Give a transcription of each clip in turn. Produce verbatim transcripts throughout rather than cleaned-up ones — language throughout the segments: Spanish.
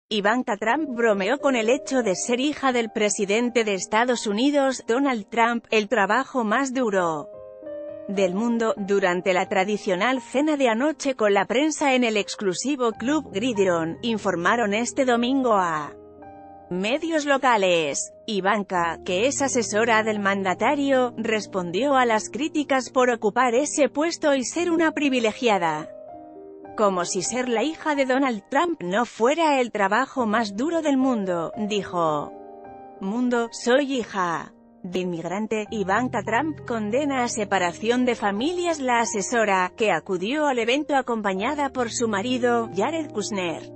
Ivanka Trump bromeó con el hecho de ser hija del presidente de Estados Unidos, Donald Trump, el trabajo más duro del mundo, durante la tradicional cena de anoche con la prensa en el exclusivo Club Gridiron, informaron este domingo a medios locales. Ivanka, que es asesora del mandatario, respondió a las críticas por ocupar ese puesto y ser una privilegiada. Como si ser la hija de Donald Trump no fuera el trabajo más duro del mundo, dijo. Mundo, soy hija de inmigrante. Ivanka Trump condena a separación de familias. La asesora, que acudió al evento acompañada por su marido, Jared Kushner,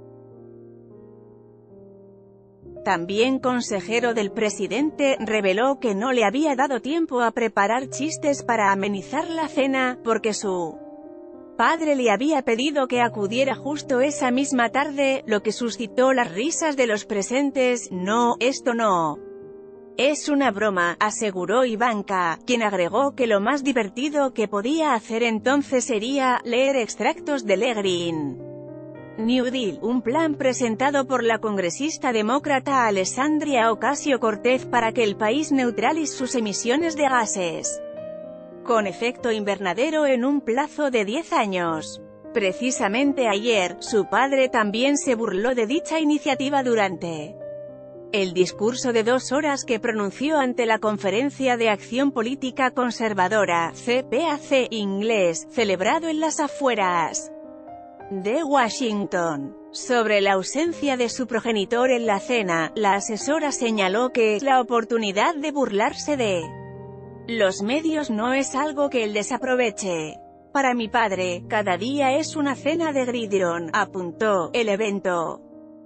también consejero del presidente, reveló que no le había dado tiempo a preparar chistes para amenizar la cena, porque su padre le había pedido que acudiera justo esa misma tarde, lo que suscitó las risas de los presentes. No, esto no es una broma, aseguró Ivanka, quien agregó que lo más divertido que podía hacer entonces sería leer extractos de Le Green New Deal, un plan presentado por la congresista demócrata Alexandria Ocasio-Cortez para que el país neutralice sus emisiones de gases con efecto invernadero en un plazo de diez años. Precisamente ayer, su padre también se burló de dicha iniciativa durante el discurso de dos horas que pronunció ante la Conferencia de Acción Política Conservadora, C P A C, inglés, celebrado en las afueras de Washington. Sobre la ausencia de su progenitor en la cena, la asesora señaló que la oportunidad de burlarse de los medios no es algo que él desaproveche. Para mi padre, cada día es una cena de Gridiron, apuntó. El evento,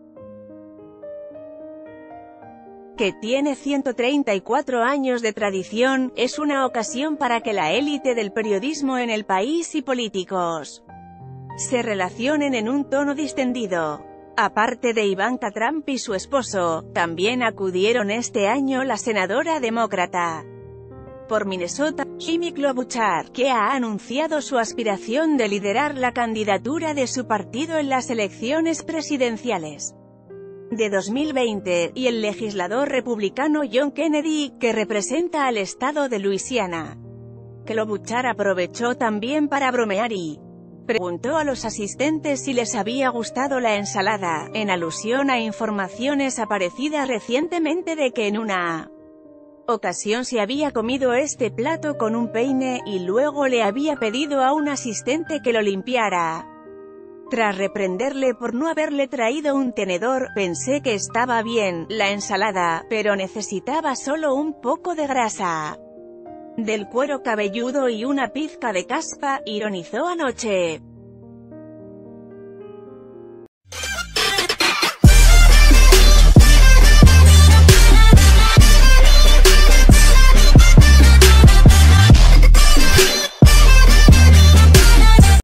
que tiene ciento treinta y cuatro años de tradición, es una ocasión para que la élite del periodismo en el país y políticos se relacionen en un tono distendido. Aparte de Ivanka Trump y su esposo, también acudieron este año la senadora demócrata por Minnesota, Amy Klobuchar, que ha anunciado su aspiración de liderar la candidatura de su partido en las elecciones presidenciales de dos mil veinte, y el legislador republicano John Kennedy, que representa al estado de Luisiana. Klobuchar aprovechó también para bromear y preguntó a los asistentes si les había gustado la ensalada, en alusión a informaciones aparecidas recientemente de que en una ocasión se había comido este plato con un peine, y luego le había pedido a un asistente que lo limpiara. Tras reprenderle por no haberle traído un tenedor, pensé que estaba bien la ensalada, pero necesitaba solo un poco de grasa del cuero cabelludo y una pizca de caspa, ironizó anoche.